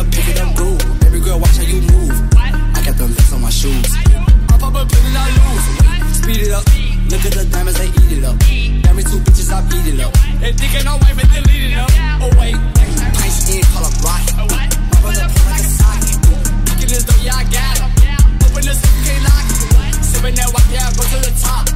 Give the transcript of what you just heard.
pick it up, groove. Baby girl, watch how you move. I got them licks on my shoes. I pop a pill and I lose. Speed it up. Look at the diamonds, they eat it up. Got me 2 bitches, I beat it up. They thinking I'm wife and delete it up. Oh wait, pints in, call up rock. My brother play like a socket. Kicking this door, yeah, I got it. Open this up, can't lock it. Sipping that walk, yeah, I go to the top.